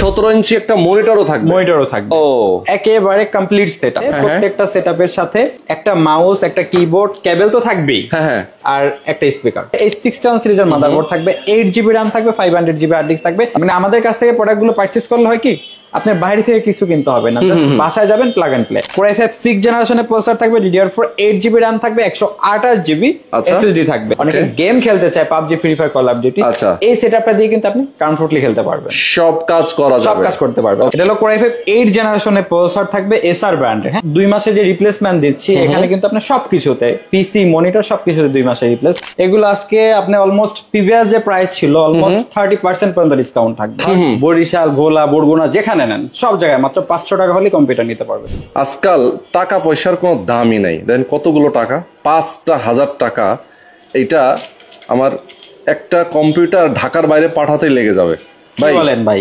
17 ইঞ্চি একটা মনিটরও থাকবে। ও একেবারে কমপ্লিট সেটআপ। প্রত্যেকটা সেটআপের সাথে একটা মাউস, একটা কিবোর্ড, কেবল তো থাকবেই, আর একটা স্পিকার। এই 61 সিরিজের মাদারবোর্ড থাকবে, 8GB RAM থাকবে, 500GB হার্ড ডিস্ক থাকবে। মানে আমাদের কাছ থেকে প্রোডাক্টগুলো পারচেজ করলে হয় কি, আপনার বাইরে থেকে কিছু কিনতে হবে না, বাসায় যাবেন, plug and play. Core i5 6th জেনারেশনের প্রসেসর থাকবে, DDR4 8GB RAM থাকবে, 128GB SSD থাকবে। অনেকে গেম খেলতে চায়, PUBG, Free Fire, Call of Duty, এই সেটআপটা দিয়ে কিন্তু আপনি কমফোর্টলি খেলতে পারবেন, সব কাজ করা যাবে, সব কাজ করতে পারবেন। এটা হলো Core i5 8th জেনারেশনের প্রসেসর থাকবে, এসআর ব্র্যান্ডের। 2 মাসের যে রিপ্লেসমেন্ট দিচ্ছি এখানে কিন্তু আপনি সবকিছুতে, পিসি, মনিটর, সবকিছুতে 2 মাসের রিপ্লেস। এগুলো আজকে আপনি অলমোস্ট প্রিভিয়াস যে প্রাইস ছিল অলমোস্ট 30% পর্যন্ত ডিসকাউন্ট থাকবে। বরিশাল, ভোলা, বরগুনা যেখানে নেন সব জায়গায় মাত্র 500 টাকা হলে কম্পিউটার নিতে পারবেন। আজকাল টাকা পয়সার কোনো দামই নাই। দেখেন কতগুলো টাকা, 5,000 টাকা। এইটা আমার একটা কম্পিউটার ঢাকার বাইরে পাঠাতেই লেগে যাবে ভাই। বলেন ভাই,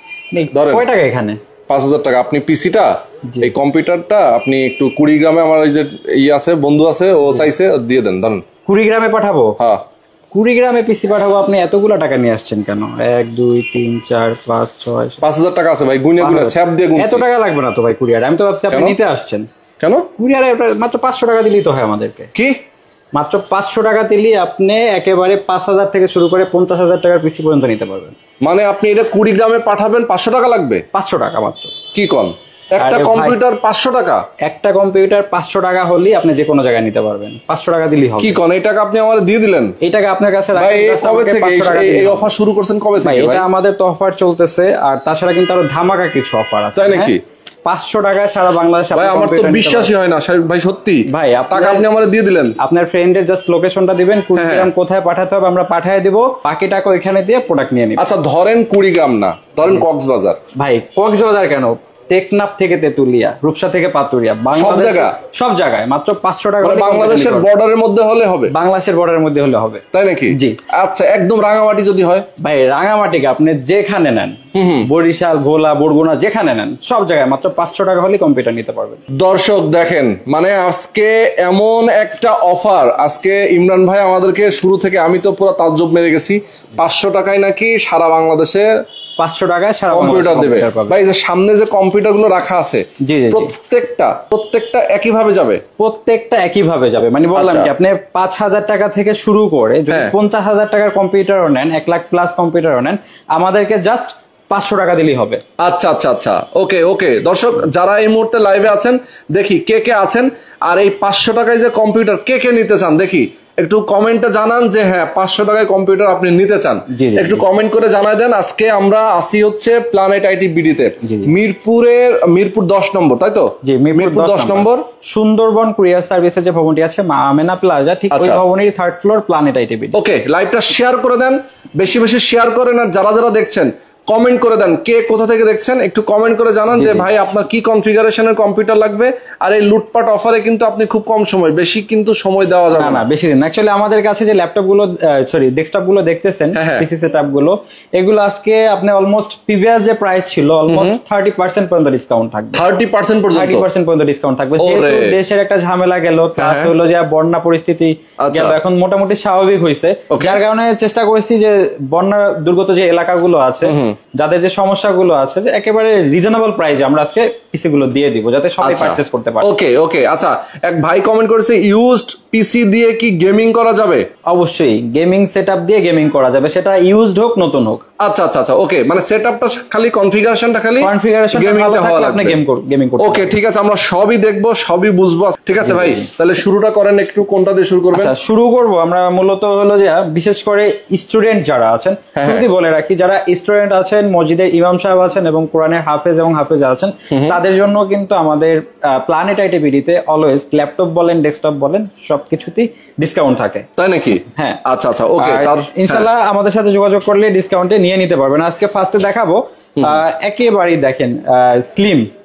ধরেন কয় টাকা এখানে? 5,000 টাকা। আপনি পিসিটা, এই কম্পিউটারটা আপনি একটু কুড়িগ্রামে, আমার ওই যে আছে বন্ধু আছে, ও চাইছে, দিয়ে দেন। ধরেন কুড়িগ্রামে পাঠাবো? হ্যাঁ, কুড়িগ্রামে পিসি পাঠাবো। আপনি এতগুলো টাকা নিয়ে আসছেন কেন? 1 2 3 4 5 6 5,000 টাকা আছে ভাই, গুনে গুনে স্যাপ দিয়ে গুনছি। এত টাকা লাগবে না তো ভাই কুরিয়ারে। আমি তো ভাবছি আপনি নিতে আসছেন। কেন? কুরিয়ারে মাত্র 500 টাকা দিলেই তো হয় আমাদেরকে। কি মাত্র 500 টাকা দিলেই আপনি একেবারে 5,000 থেকে শুরু করে 50,000 টাকার পিসি পর্যন্ত নিতে পারবেন। মানে আপনি এটা কুড়িগ্রামে পাঠাবেন, 500 টাকা লাগবে? 500 টাকা মাত্র। কি কোন? একটা কম্পিউটার 500 টাকা? একটা কম্পিউটার 500 টাকা হলেই আপনি যে কোনো জায়গায় নিতে পারবেন। 500 টাকা দিলেই হবে। কি কোন? এই টাকা আপনি আমাদের দিয়ে দিলেন? এই টাকা আপনার কাছে রাখেন। কবে থেকে এই অফার শুরু করছেন? কবে থেকে? এটা আমাদের তো অফার চলতেছে, আর তাছাড়া কিন্তু আরো ধামাকা কিছু অফার আছে। তাই নাকি? 500 টাকায় সারা বাংলাদেশে। ভাই আমার তো বিশ্বাসই হয় না ভাই, সত্যি ভাই। টাকা আপনি আমাদের দিয়ে দিলেন। আপনার ফ্রেন্ডের জাস্ট লোকেশনটা দিবেন, কুড়িগ্রাম কোথায় পাঠাতে হবে আমরা পাঠিয়ে দিব, বাকি টাকা ওইখানে দিয়ে প্রোডাক্ট নিয়ে নিবেন। আচ্ছা ধরেন কুড়িগ্রাম না, ধরেন কক্সবাজার। ভাই কক্সবাজার কেন, টেকনাফ থেকে তেতুলিয়া, রূপসা থেকে পাতুরিয়া, সব জায়গায় মাত্র 500 টাকা। বাংলাদেশের বর্ডারের মধ্যে হলে হবে? বাংলাদেশের বর্ডারের মধ্যে হলে হবে। তাই নাকি? জি। আচ্ছা একদম রাঙামাটি যদি হয়? ভাই রাঙামাটিকে আপনি যেখানে নেন, বরিশাল, ভোলা, বরগুনা যেখানে নেন সব জায়গায় মাত্র 500 টাকা হলে কম্পিউটার নিতে পারবেন। দর্শক দেখেন, মানে আজকে এমন একটা অফার, আজকে ইমরান ভাই আমাদেরকে শুরু থেকে, আমি তো পুরো তাজ্জব মেরে গেছি। 500 টাকায় নাকি সারা বাংলাদেশে 500 টাকায় সারা কম্পিউটার দেবে। ভাই যে সামনে যে কম্পিউটার গুলো রাখা আছে, প্রত্যেকটা একইভাবে যাবে? প্রত্যেকটা একইভাবে যাবে। মানে বললাম কি, আপনি 5,000 টাকা থেকে শুরু করে যদি 50,000 টাকার কম্পিউটারও নেন, 1 লাখ প্লাস কম্পিউটারও নেন, আমাদেরকে জাস্ট 500 টাকা দিলেই হবে। আচ্ছা আচ্ছা আচ্ছা, ওকে ওকে। দর্শক যারা এই মুহূর্তে লাইভে আছেন, দেখি কে কে আছেন, আর এই 500 টাকায় যে কম্পিউটার কে কে নিতে চান দেখি। একটু কমেন্টে জানান যে হ্যাঁ 500 টাকায় কম্পিউটার আপনি নিতে চান, একটু কমেন্ট করে জানাই দেন। আজকে আমরা আসি হচ্ছে প্ল্যানেট আইটি বিডিতে, মিরপুর 10 নম্বর, তাই তো? জি, মিরপুর 10 নম্বর, সুন্দরবন কুরিয়ার সার্ভিসের যে ভবনটি আছে আমেনা প্লাজা, ঠিক ওই ভবনের 3rd floor, Planet IT BD. Okay, লাইভটা শেয়ার করে দেন, বেশি বেশি শেয়ার করেন, আর যারা যারা দেখছেন কমেন্ট করে দেন কে কোথা থেকে দেখছেন, একটু কমেন্ট করে জানান যে ভাই আপনার কি কনফিগারেশনের কম্পিউটার লাগবে। আর এই লুটপাট অফারে কিন্তু আপনি খুব কম সময়, বেশি কিন্তু সময় দেওয়া যাবে না, বেশি দিন। অ্যাকচুয়ালি আমাদের কাছে যে ল্যাপটপ গুলো, সরি ডেস্কটপ গুলো দেখতেছেন, পিসি সেটআপ গুলো, এগুলো আজকে আপনি অলমোস্ট প্রিভিয়াস যে প্রাইস ছিল অলমোস্ট 30% পর্যন্ত ডিসকাউন্ট থাকবে। 30% পর্যন্ত ডিসকাউন্ট থাকবে। যেহেতু দেশের একটা ঝামেলা গেল, প্লাস হলো যে বন্যা পরিস্থিতি গেল, এখন মোটামুটি স্বাভাবিক হয়েছে, যার কারণে চেষ্টা করেছি যে বন্যা দুর্গত যে এলাকাগুলো আছে, যাদের যে সমস্যাগুলো আছে, যে একেবারে রিজনেবল প্রাইসে আমরা আজকে পিসি গুলো দিয়ে দিব, যাতে সবাই পারচেজ করতে পারে। ওকে ওকে। আচ্ছা, এক ভাই কমেন্ট করেছে ইউজড পিসি দিয়ে কি গেমিং করা যাবে? অবশ্যই, গেমিং সেটআপ দিয়ে গেমিং করা যাবে, সেটা ইউজড হোক নতুন হোক। আচ্ছা আচ্ছা আচ্ছা, ওকে। মানে সেটআপটা খালি, কনফিগারেশনটা ভালো থাকলে আপনি গেমিং করতে। ওকে ঠিক আছে, আমরা সবই দেখবো, সবই বুঝবো। ঠিক আছে ভাই, তাহলে শুরুটা করেন একটু, কোনটা দিয়ে শুরু করবেন? শুরু করব আমরা মূলত হলো যে বিশেষ করে স্টুডেন্ট যারা আছেন, শুরুতেই বলে রাখি, যারা স্টুডেন্ট আছেন, মসজিদের ইমাম সাহেব আছেন এবং কোরআনের হাফেজ এবং হাফেজা আছেন, তাদের জন্য কিন্তু আমাদের প্ল্যানেট আইটি বিডিতে অলওয়েজ ল্যাপটপ বলেন, ডেস্কটপ বলেন, সবকিছুতেই ডিসকাউন্ট থাকে। তাই নাকি? হ্যাঁ। আচ্ছা আচ্ছা, ওকে। ইনশাআল্লাহ আমাদের সাথে যোগাযোগ করলে ডিসকাউন্টে নিয়ে নিতে পারবেন। আজকে ফার্স্টে দেখাবো একেবারেই দেখেন স্লিম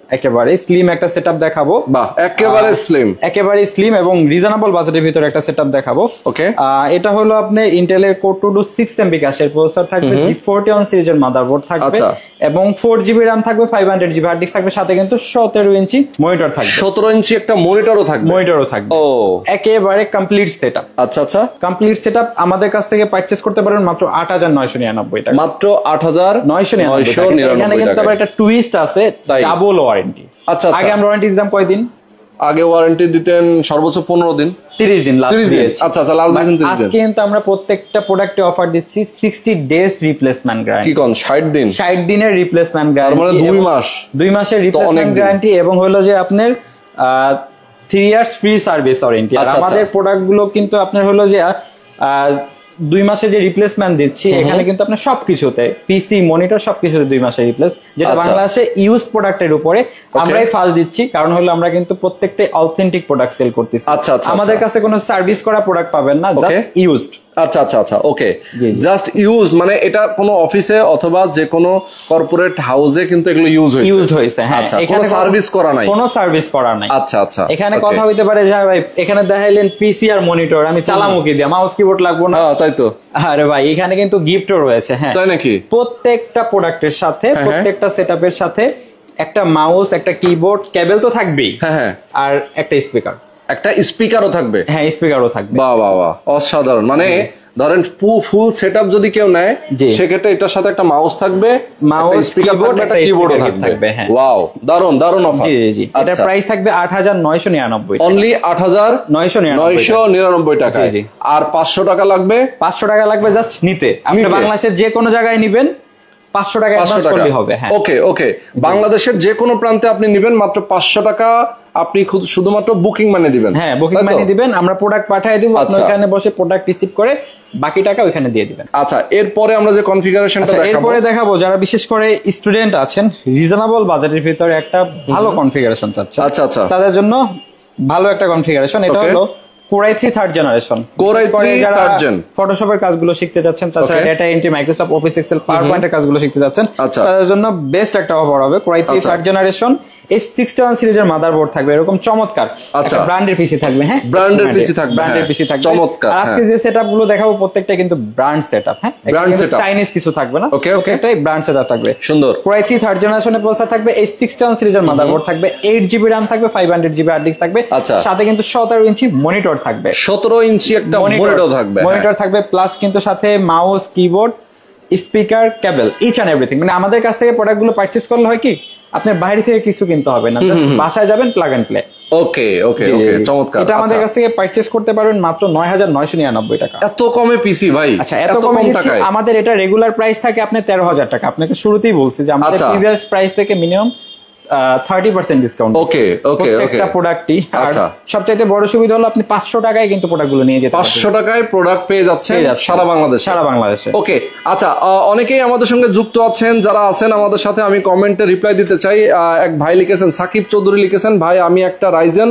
একেবারে স্লিম একটা সেটআপ দেখাবো। বাহ, একেবারে স্লিম এবং রিজনেবল বাজেটের ভিতরে একটা সেটআপ দেখাবো। ওকে, এটা হলো আপনার ইন্টেলের কোর 226 MB ক্যাশের প্রসেসর থাকবে, G41 সিরিজের মাদারবোর্ড থাকবে এবং 4GB RAM থাকবে, 500GB হার্ড ডিস্ক থাকবে, সাথে কিন্তু 17 ইঞ্চি মনিটর থাকবে। 17 ইঞ্চি একটা মনিটরও থাকবে। ও, একেবারে কমপ্লিট সেটআপ। আচ্ছা, কমপ্লিট সেটআপ আমাদের কাছ থেকে পারচেজ করতে পারেন মাত্র 8999 টাকা। মাত্র 8999 টাকা। এখানে কিন্তু আবার একটা টুইস্ট আছে, ডাবল ওয়ারেন্টি। আচ্ছা, আগে আমরা ওয়ারেন্টি দিতাম কয়দিন? আগে ওয়ারেন্টি দিতেন সর্বোচ্চ 15 দিন, 30 দিন লাস্ট দিয়েছি। আচ্ছা, লাস্ট দিন 30 দিন। আজকে কিন্তু আমরা প্রত্যেকটা প্রোডাক্টে অফার দিচ্ছি 60 ডেজ রিপ্লেসমেন্ট গ্যারান্টি। কি কোন 60 দিন? 60 দিনের রিপ্লেসমেন্ট গ্যারান্টি, মানে 2 মাসের রিপ্লেসমেন্ট গ্যারান্টি এবং হলো যে আপনার 3 ইয়ার্স ফ্রি সার্ভিস ওয়ারেন্টি। আর আমাদের প্রোডাক্ট গুলো কিন্তু আপনার হলো যে 2 মাসের যে রিপ্লেসমেন্ট দিচ্ছি, এখানে কিন্তু আপনার সবকিছুতে পিসি মনিটর সবকিছুতে 2 মাসের রিপ্লেস, যেটা বাংলাদেশে ইউজ প্রোডাক্টের উপরে আমরাই ফার্স্ট দিচ্ছি, কারণ হলো আমরা কিন্তু প্রত্যেকটাই অথেন্টিক প্রোডাক্ট সেল করতেছি। আমাদের কাছে কোনো সার্ভিস করা প্রোডাক্ট পাবেন না, জাস্ট ইউজড। আচ্ছা, ওকে, জাস্ট ইউজ, মানে এটা কোনো অফিসে অথবা যে কোনো কর্পোরেট হাউসে কিন্তু এগুলো ইউজ হয়েছে। হ্যাঁ, এখানে সার্ভিস করা নাই, কোনো সার্ভিস করা নাই। আচ্ছা, এখানে কথা হইতে পারে যে ভাই এখানে দেখাইলেন পিসি আর মনিটর, আমি চালামো কি দিয়ে, মাউস কিবোর্ড লাগবো না? তাই তো। আরে ভাই, এখানে কিন্তু গিফটও রয়েছে। হ্যাঁ, তাই নাকি? প্রত্যেকটা প্রোডাক্টের সাথে, প্রত্যেকটা সেটআপের সাথে একটা মাউস, একটা কিবোর্ড, কেবল তো থাকবেই, আর একটা স্পিকারও থাকবে। হ্যাঁ, স্পিকারও থাকবে। বাহ, অসাধারণ। মানে ধরেন ফুল সেটআপ যদি কেউ নেয়, সেক্ষেত্রে এটার সাথে একটা মাউস থাকবে, মাউস, কিবোর্ড, একটা কিবোর্ডও থাকবে। হ্যাঁ, ওয়াও, দারুন অফার। জি। এটার প্রাইস থাকবে 8999, অনলি 8999 টাকা। আর 500 টাকা লাগবে, 500 টাকা লাগবে জাস্ট নিতে। আপনি বাংলাদেশের যে কোনো জায়গায় নিবেন 500 টাকা অ্যাডভান্স করলেই হবে। হ্যাঁ, ওকে, বাংলাদেশের যে কোনো প্রান্তে আপনি নিবেন মাত্র 500 টাকা, আপনি শুধুমাত্র বুকিং মানে দিবেন। হ্যাঁ, বুকিং মানে দিবেন, আমরা প্রোডাক্ট পাঠিয়ে দিব, আপনি ওখানে বসে প্রোডাক্ট রিসিভ করে বাকি টাকা ওখানে দিয়ে দিবেন। আচ্ছা, এরপরে আমরা যে কনফিগারেশনটা দেখাবো, এরপরে দেখাবো যারা বিশেষ করে স্টুডেন্ট আছেন, রিজনেবল বাজেটের ভিতরে একটা ভালো কনফিগারেশন চাচ্ছে, আচ্ছা, তাদের জন্য ভালো একটা কনফিগারেশন। এটা হলো Core i3 থার্ড জেনারেশন। ফটোশপের কাজগুলো শিখতে যাচ্ছেন, তাছাড়া data entry, Microsoft Office Excel, পাওয়ারপয়েন্টের কাজগুলো শিখতে যাচ্ছেন, তাদের জন্য বেস্ট একটা অফার হবে। Core i3 থার্ড জেনারেশন, এই 61 সিরিজের মাদারবোর্ড থাকবে, এরকম চমৎকার একটা ব্র্যান্ডের পিসি থাকবে। হ্যাঁ, ব্র্যান্ডের পিসি থাকবে, চমৎকার। আজকে যে সেটআপ গুলো দেখাবো প্রত্যেকটা কিন্তু ব্র্যান্ড সেটআপ। হ্যাঁ, চাইনিজ কিছু থাকবে না, এটাই ব্র্যান্ড সেটআপ থাকবে। সুন্দর। Core i3 থার্ড জেনারেশনের প্রসেসর থাকবে, এই 61 সিরিজের মাদারবোর্ড থাকবে, 8GB RAM থাকবে, 500GB হার্ড ডিস্ক থাকবে, সাথে কিন্তু 17 ইঞ্চি মনিটর থাকবে, 17 ইঞ্চি একটা মনিটর থাকবে, প্লাস কিন্তু সাথে mouse, keyboard, speaker, cable, each and everything. মানে আমাদের কাছ থেকে প্রোডাক্ট গুলো পারচেজ করলে হয় কি, আপনার বাইরে থেকে কিছু কিনতে হবে না, বাসায় যাবেন, প্লাগ এন্ড প্লে। ওকে, চমৎকার। এটা আমাদের কাছ থেকে পারচেজ করতে পারবেন মাত্র 9999 টাকা। এত কমে পিসি ভাই? আচ্ছা, এত কমে দিচ্ছি। আমাদের এটা রেগুলার প্রাইস থাকে আপনার 13,000 টাকা। আপনাকে শুরুতেই বলছি যে আমাদের প্রিভিয়াস প্রাইস থেকে মিনিমাম 30% ডিসকাউন্ট। ওকে, প্রত্যেকটা প্রোডাক্টই। আর সবচাইতে বড় সুবিধা হলো আপনি 500 টাকায় কিন্তু প্রোডাক্টগুলো নিয়ে যেতে পারবেন। 500 টাকায় প্রোডাক্ট পেয়ে যাচ্ছেন সারা বাংলাদেশে। ওকে, আচ্ছা, অনেকেই আমাদের সঙ্গে যুক্ত আছেন, যারা আছেন আমাদের সাথে, আমি কমেন্টে রিপ্লাই দিতে চাই। এক ভাই লিখেছেন, সাকিব চৌধুরী লিখেছেন, ভাই আমি একটা Ryzen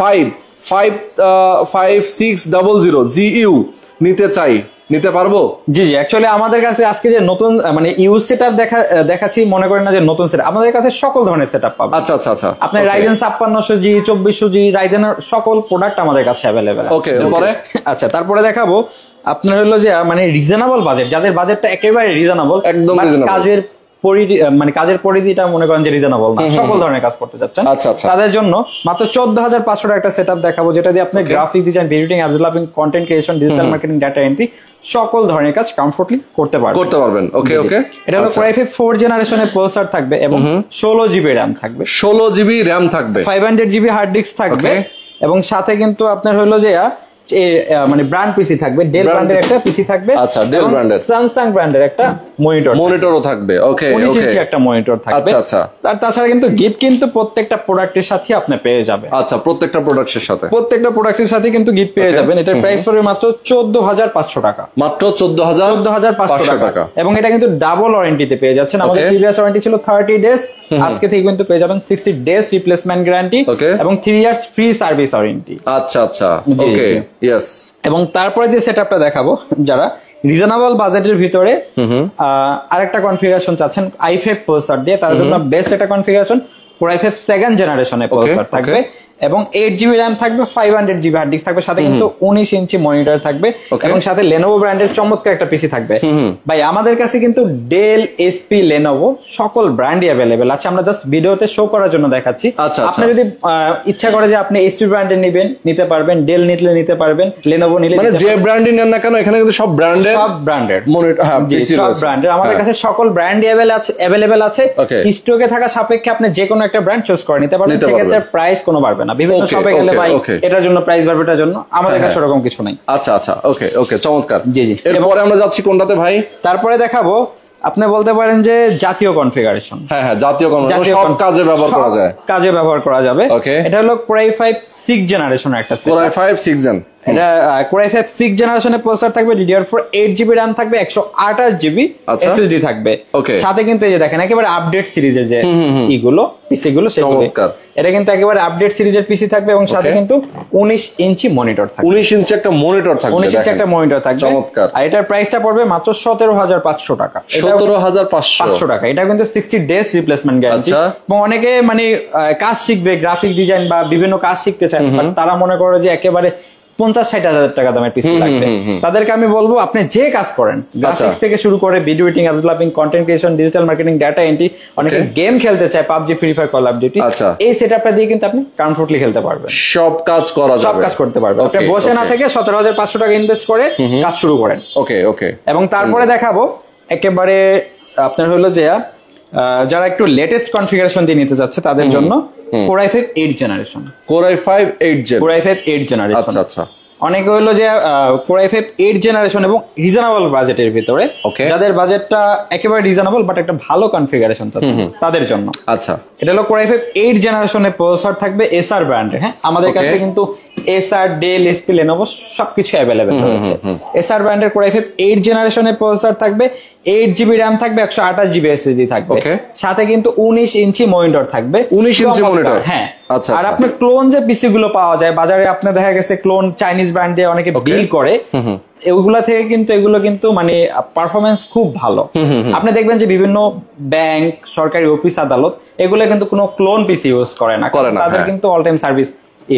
5600 GU নিতে চাই, নিতে পারবো? জি, অ্যাকচুয়ালি আমাদের কাছে আজকে যে নতুন মানে ইউজ সেটআপ দেখাচ্ছি, মনে করেন না যে নতুন সেটআপ, আমাদের কাছে সকল ধরনের সেটআপ পাবেন। আচ্ছা, আপনি Ryzen 5600G, 2400G, Ryzen এর সকল প্রোডাক্ট আমাদের কাছে अवेलेबल আছে। ওকে, এরপরে আচ্ছা, তারপরে দেখাবো আপনার হলো যে মানে রিজনেবল বাজেট, যাদের বাজেটটা একেবারে রিজনেবল, একদম রিজনেবল, কাজের মানে কাজের পরিধিটা মনে করেন যে রিজনেবল না, সকল ধরনের কাজ করতে যাচ্ছেন, তাদের জন্য মাত্র 14,500 টাকা একটা সেটআপ দেখাবো, যেটা দিয়ে আপনি graphic design, editing, app developing, content creation, digital marketing, data entry সকল ধরনের কাজ কমফোর্টলি করতে পারবেন। ওকে, এটা হলো Core i5 4th জেনারেশনের প্রসেসর থাকবে এবং 16GB RAM থাকবে, 16GB RAM থাকবে, 500GB হার্ড ডিস্ক থাকবে, এবং সাথে কিন্তু আপনার হলো যে মানে ব্র্যান্ড পিসি থাকবে, ডেল ব্র্যান্ডের একটা পিসি থাকবে, আচ্ছা, ডেল ব্র্যান্ডের, স্যামসাং ব্র্যান্ডের একটা মনিটরও থাকবে। ওকে, 19 ইঞ্চি একটা মনিটর থাকবে। আচ্ছা, আর তাছাড়া কিন্তু গিফট কিন্তু প্রত্যেকটা প্রোডাক্টের সাথে আপনি পেয়ে যাবেন। আচ্ছা, প্রত্যেকটা প্রোডাক্টের সাথে কিন্তু গিফট পেয়ে যাবেন। এটার প্রাইস পড়বে মাত্র 14,500 টাকা, মাত্র 14,500 টাকা, এবং এটা কিন্তু ডাবল ওয়ারেন্টিতে পেয়ে যাচ্ছেন। আমাদের প্রিভিয়াস ওয়ারেন্টি ছিল 30 ডেজ, আজকে থেকে কিন্তু পেয়ে যাবেন 60 ডেজ রিপ্লেসমেন্ট গ্যারান্টি এবং 3 ইয়ার্স ফ্রি সার্ভিস ওয়ারেন্টি। আচ্ছা, ওকে, ইয়েস। এবং তারপরে যে সেটআপটা দেখাবো, যারা রিজনেবল বাজেটের ভিতরে আরেকটা কনফিগারেশন চাচ্ছেন i5 প্রসেসর দিয়ে, তার জন্য বেস্ট একটা কনফিগারেশন Core i5 সেকেন্ড জেনারেশনের প্রসেসর থাকবে এবং 8GB RAM থাকবে, 500GB হার্ড ডিস্ক থাকবে, সাথে কিন্তু 19 ইঞ্চি মনিটর থাকবে এবং সাথে Lenovo ব্র্যান্ডের চমৎকার একটা পিসি থাকবে। ভাই আমাদের কাছে কিন্তু ডেল, এসপি, Lenovo সকল ব্র্যান্ডই अवेलेबल আছে, আমরা জাস্ট ভিডিওতে শো করার জন্য দেখাচ্ছি। আপনি যদি ইচ্ছা করে যে আপনি এসপি ব্র্যান্ডের নেবেন নিতে পারবেন, ডেল নিলে নিতে পারবেন, Lenovo নিলে মানে যে ব্র্যান্ডই নেন না কেন এখানে কিন্তু সব ব্র্যান্ডের মনিটর, হ্যাঁ পিসি সব ব্র্যান্ডের আমাদের কাছে সকল ব্র্যান্ডই अवेलेबल আছে। স্টকে থাকা সাপেক্ষে আপনি যে কোনো একটা ব্র্যান্ড চুজ করে নিতে পারবেন, সেক্ষেত্রে প্রাইস কোনো বাড়বে না। বিভিন্ন শপে গেলে ভাই এটার জন্য প্রাইস বাড়বে, এটার জন্য আমাদের কাছে এরকম কিছু নাই। আচ্ছা আচ্ছা, ওকে ওকে, চমৎকার। জি জি, এরপরে আমরা যাচ্ছি কোনটাতে ভাই? তারপরে দেখাবো আপনি বলতে পারেন যে জাতীয় কনফিগারেশন। হ্যাঁ হ্যাঁ, জাতীয় কনফিগারেশন সব কাজে ব্যবহার করা যায়, কাজে ব্যবহার করা যাবে। এটা হলো Core i5 6 জেনারেশনের একটা সেট। Core i5 6 জেন, এটা Core i5 6 জেনারেশনের প্রসেসর থাকবে, DDR4 8GB RAM থাকবে, 128GB SSD থাকবে। সাথে কিন্তু এই যে দেখেন একেবারে আপডেট সিরিজের যে ইগুলো পিসি গুলো সেগুলো, এটা কিন্তু একেবারে আপডেট সিরিজের পিসি থাকবে এবং সাথে কিন্তু 19 ইঞ্চি মনিটর থাকবে। 19 ইঞ্চি একটা মনিটর থাকবে, 19 ইঞ্চি একটা মনিটর থাকবে। চমৎকার। আর এটার প্রাইসটা পড়বে মাত্র 17500 টাকা। 17500 টাকা। এটা কিন্তু 60 ডেজ রিপ্লেসমেন্ট গ্যারান্টি। এবং অনেকে মানে কাজ শিখবে, গ্রাফিক ডিজাইন বা বিভিন্ন কাজ শিখতে চায়, তারা মনে করে যে একেবারে 50-60 হাজার টাকা দামের পিসি লাগবে। তাদেরকে আমি বলবো আপনি যে কাজ করেন, গ্রাফিক্স থেকে শুরু করে video editing, app developing, content creation, digital marketing, data entry, অনেকে গেম খেলতে চায়, PUBG, Free Fire, Call of Duty, এই সেটআপটা দিয়ে কিন্তু আপনি কমফোর্টলি খেলতে পারবেন, সব কাজ করা যাবে, সব কাজ করতে পারবেন। আপনি বসে না থেকে 17500 টাকা ইনভেস্ট করে কাজ শুরু করেন। ওকে ওকে। এবং তারপরে দেখাবো একেবারে আপনার হলো যে যারা একটু লেটেস্ট কনফিগারেশন দিয়ে নিতে যাচ্ছে তাদের জন্য Core i5 8 generation. Core i5 8 gen, Core i5 8 generation. আচ্ছা আচ্ছা। অনেকে হলো যে Core i5 8 জেনারেশন এবং রিজনেবল বাজেটের ভিতরে, যাদের বাজেটটা একেবারে রিজনেবল বাট একটা ভালো কনফিগারেশন চাচ্ছে তাদের জন্য। আচ্ছা, এটা হলো Core i5 8 জেনারেশনের প্রসেসর থাকবে এসআর ব্র্যান্ডের। হ্যাঁ, আমাদের কাছে কিন্তু এসআর, ডেল, এসপি, Lenovo সবকিছু अवेलेबल রয়েছে। এসআর ব্র্যান্ডের Core i5 8 জেনারেশনের প্রসেসর থাকবে, 8GB RAM থাকবে, 128GB SSD থাকবে, সাথে কিন্তু 19 ইঞ্চি মনিটর থাকবে। 19 ইঞ্চি মনিটর, হ্যাঁ। আর আপনার ক্লোন যে পিসি গুলো পাওয়া যায় বাজারে, আপনার দেখা গেছে ক্লোন চাইনিজ ব্র্যান্ড দিয়ে অনেকে বিল করে, এগুলা থেকে কিন্তু এগুলো কিন্তু মানে পারফরমেন্স খুব ভালো। আপনি দেখবেন যে বিভিন্ন ব্যাংক, সরকারি অফিস, আদালত এগুলো কিন্তু কোনো ক্লোন পিসি ইউজ করে না, তাদের কিন্তু অল টাইম সার্ভিস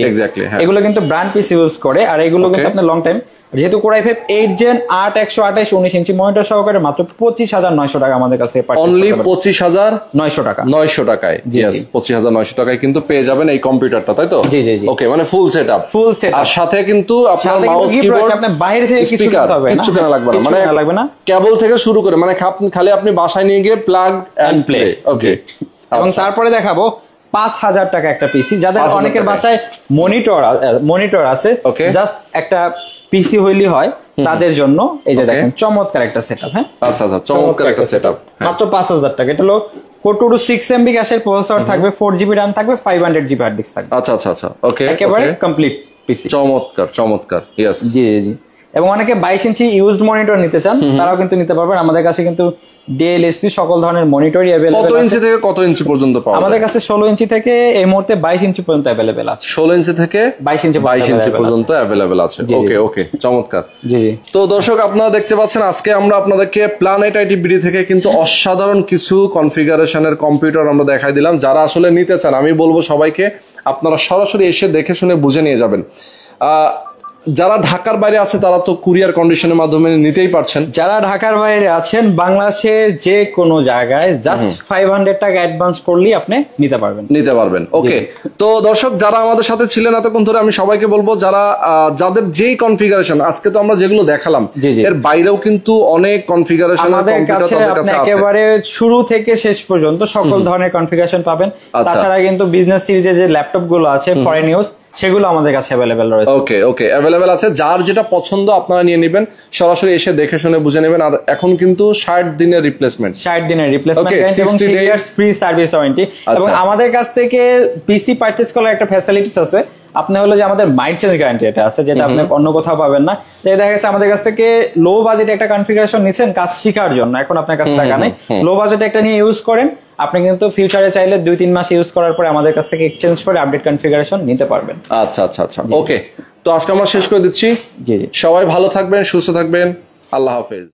এগুলো কিন্তু ব্র্যান্ড পিসি ইউজ করে। আর এগুলো কিন্তু আপনি লং টাইম, যেহেতু Core i5 8 জেন 8 128 19 ইঞ্চি মনিটর সহকারে মাত্র 25900 টাকা আমাদের কাছে অনলি 25900 টাকা, 900 টাকায়। यस, 25900 টাকায় কিন্তু পেয়ে যাবেন এই কম্পিউটারটা, তাই তো? জি জি জি। ওকে, মানে ফুল সেটআপ, আর সাথে কিন্তু আপনার মাউস, কিবোর্ড, আপনি বাইরে থেকে কিছু কিনতে হবে না, কিছু কেনা লাগবে না, কেবল থেকে শুরু করে মানে খালি আপনি বাসায় নিয়ে গিয়ে প্লাগ এন্ড প্লে। ওকে। এবং তারপরে দেখাবো 5000 টাকা একটা পিসি, যাদের অনেকের বাসায় মনিটর আছে, জাস্ট একটা পিসি হইলি হয় তাদের জন্য এই যে দেখেন চমৎকার একটা সেটআপ। হ্যাঁ, আচ্ছা আচ্ছা, চমৎকার একটা সেটআপ, মাত্র 5000 টাকা। এটা হলো Core 2 6MB ক্যাশের প্রসেসর থাকবে, 4GB RAM থাকবে, 500GB হার্ড ডিস্ক থাকবে। আচ্ছা আচ্ছা আচ্ছা, ওকে, একেবারে কমপ্লিট পিসি। চমৎকার চমৎকার। यस, জি জি। এবং অনেকে 22 ইঞ্চি ইউজড মনিটর নিতে চান, তারাও কিন্তু নিতে পারবেন। আমাদের কাছে কিন্তু ডেল, এসপি সকল ধরনের মনিটরই अवेलेबल আছে। কত ইঞ্চি থেকে কত ইঞ্চি পর্যন্ত পাওয়া যায়? আমাদের কাছে 16 ইঞ্চি থেকে এই মুহূর্তে 22 ইঞ্চি পর্যন্ত अवेलेबल আছে। 16 ইঞ্চি থেকে 22 ইঞ্চি পর্যন্ত अवेलेबल আছে। ওকে ওকে, চমৎকার। জি জি। তো দর্শক, আপনারা দেখতে পাচ্ছেন আজকে আমরা আপনাদেরকে প্ল্যানেট আইটি বিডি থেকে কিন্তু অসাধারণ কিছু কনফিগারেশনের কম্পিউটার আমরা দেখাই দিলাম। যারা আসলে নিতে চান, আমি বলবো সবাইকে আপনারা সরাসরি এসে দেখে শুনে বুঝে নিয়ে যাবেন। যারা ঢাকার বাইরে আছে তারা তো কুরিয়ার কন্ডিশনের মাধ্যমে নিতেই পারছেন। যারা ঢাকার বাইরে আছেন, বাংলাদেশের যে কোনো জায়গায় জাস্ট 500 টাকা অ্যাডভান্স করলেই আপনি নিতে পারবেন। ওকে। তো দর্শক, যারা আমাদের সাথে ছিলেন এতক্ষণ ধরে, আমি সবাইকে বলবো যাদের যেই কনফিগারেশন আজকে তো আমরা যেগুলো দেখালাম, এর বাইরেও কিন্তু অনেক কনফিগারেশন আমাদের কাছে আপনি একেবারে শুরু থেকে শেষ পর্যন্ত সকল ধরনের কনফিগারেশন পাবেন। তাছাড়া কিন্তু বিজনেস সিরিজে যে ল্যাপটপ গুলো আছে ফরেন ইউজ, সেগুলো আমাদের কাছে अवेलेबल রয়েছে। ওকে ওকে, अवेलेबल আছে। যার যেটা পছন্দ আপনারা নিয়ে নেবেন, সরাসরি এসে দেখে শুনে বুঝে নেবেন। আর এখন কিন্তু 60 দিনের রিপ্লেসমেন্ট, 60 দিনের রিপ্লেসমেন্ট গ্যারান্টি এবং 3 ইয়ার্স ফ্রি সার্ভিস ওয়ারেন্টি। এবং আমাদের কাছ থেকে পিসি পারচেজ করার একটা ফ্যাসিলিটিস আছে। আপনি হলো যে আমাদের মাইন্ড চেঞ্জ গ্যারান্টি এটা আছে, যেটা আপনি অন্য কোথাও পাবেন না। যে দেখা গেছে আমাদের কাছ থেকে লো বাজেটে একটা কনফিগারেশন নিছেন কাজ শেখার জন্য, এখন আপনার কাছে টাকা নেই, লো বাজেটে একটা নিয়ে ইউজ করেন, আপনি কিন্তু ফিউচারে চাইলে 2-3 মাস ইউজ করার পরে আমাদের কাছ থেকে এক্সচেঞ্জ করে আপডেট কনফিগারেশন নিতে পারবেন। আচ্ছা আচ্ছা আচ্ছা, ওকে। তো আজকে আমরা শেষ করে দিচ্ছি। জি জি, সবাই ভালো থাকবেন, সুস্থ থাকবেন, আল্লাহ হাফেজ।